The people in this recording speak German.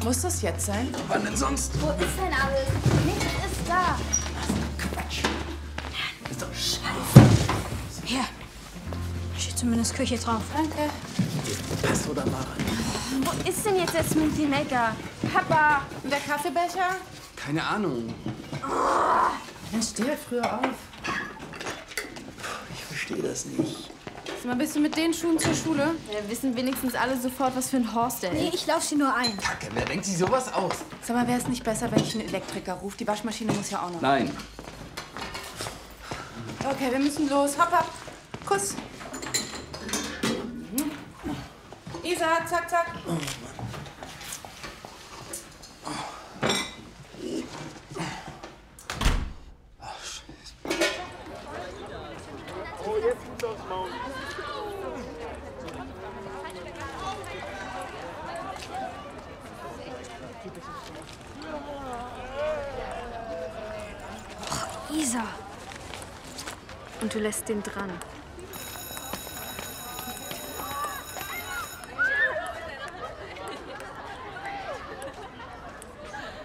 Muss das jetzt sein? Wann denn sonst? Wo ist denn alles? Nichts ist da. Quatsch. Ist doch scheiße. Hier. Steht zumindest Küche drauf. Danke. Passt oder mal rein? Wo ist denn jetzt der Smoothie Maker? Papa! Und der Kaffeebecher? Keine Ahnung. Dann steh halt früher auf. Ich verstehe das nicht. Sag mal, bist du mit den Schuhen zur Schule? Wir wissen wenigstens alle sofort, was für ein Horst der ist. Nee, ich lauf sie nur ein. Kacke, wer denkt sich sowas aus? Sag mal, wäre es nicht besser, wenn ich einen Elektriker rufe? Die Waschmaschine muss ja auch noch. Nein. Okay, wir müssen los. Hopp, hopp. Kuss. Isa, zack, zack. Oh Mann. Oh, jetzt gibt's aufs Maul. Isa. Und du lässt den dran.